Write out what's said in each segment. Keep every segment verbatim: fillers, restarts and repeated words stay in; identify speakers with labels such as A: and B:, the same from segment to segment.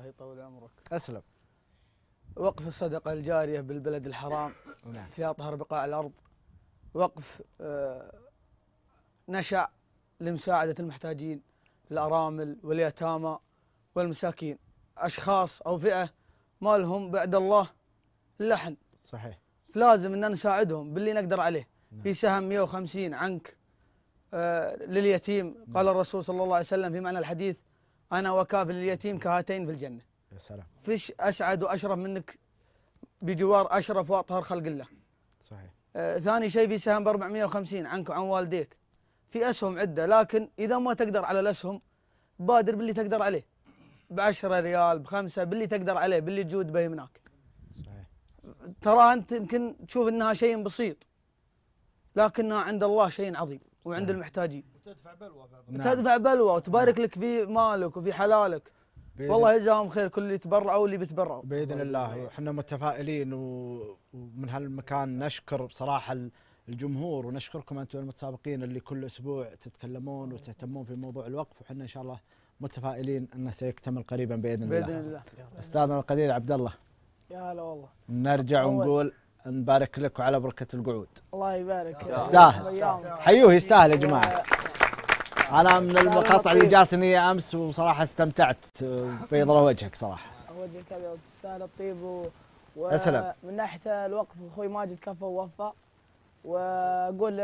A: الله يطول عمرك.
B: اسلم.
A: وقف الصدقة الجارية بالبلد الحرام
B: نعم.
A: في أطهر بقاع الأرض، وقف آه نشأ لمساعدة المحتاجين، الأرامل واليتامى والمساكين، أشخاص أو فئة ما لهم بعد الله اللحن.
B: صحيح.
A: لازم أن نساعدهم باللي نقدر عليه.
B: نعم.
A: في سهم مئة وخمسين عنك آه لليتيم.
B: نعم.
A: قال الرسول صلى الله عليه وسلم في معنى الحديث: أنا وكافل اليتيم كهاتين في الجنة.
B: يا سلام.
A: فيش أسعد وأشرف منك بجوار أشرف وأطهر خلق الله.
B: صحيح.
A: آه ثاني شيء في سهم ب أربعمئة وخمسين عنك وعن والديك. في أسهم عدة، لكن إذا ما تقدر على الأسهم بادر باللي تقدر عليه، بعشرة ريال بخمسة، باللي تقدر عليه، باللي تجود به هناك.
B: صحيح.
A: ترى أنت يمكن تشوف أنها شيء بسيط، لكنها عند الله شيء عظيم وعند
B: صحيح.
A: المحتاجين.
C: وتدفع بلوى بعض.
B: نعم.
A: تدفع بلوى وتبارك لك في مالك وفي حلالك. والله يجزاهم خير كل اللي تبرعوا واللي بيتبرعوا
B: باذن الله. وحنا متفائلين، ومن هالمكان نشكر بصراحه الجمهور، ونشكركم انتم المتسابقين اللي كل اسبوع تتكلمون وتهتمون في موضوع الوقف، وحنا ان شاء الله متفائلين انه سيكتمل قريبا باذن,
A: بإذن
B: الله.
A: الله.
B: استاذنا القدير عبد الله،
D: يا هلا والله.
B: نرجع ونقول نبارك لك وعلى بركه القعود.
D: الله يبارك.
B: تستاهل. حيوه، يستاهل يا جماعه. أنا من المقاطع اللي جاتني أمس وصراحة استمتعت، بيض له وجهك صراحة.
D: وجهك أبيض، تستاهل الطيب. و...
B: أسلم.
D: من ناحية الوقف أخوي ماجد كفى ووفى، وأقول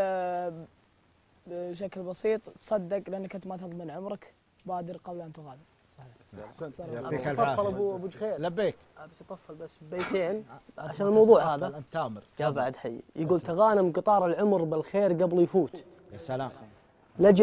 D: بشكل بسيط تصدق لأنك أنت ما تضمن عمرك، بادر قبل أن تغادر.
B: أحسنت، يعطيك الف
E: طفل
B: عافية.
E: ابو ابو جخيل.
B: لبيك.
E: بس يطفل بس بيتين عشان الموضوع هذا.
B: أنت تامر.
E: جاء بعد حي يقول: تغانم قطار العمر بالخير قبل يفوت.
B: يا سلام.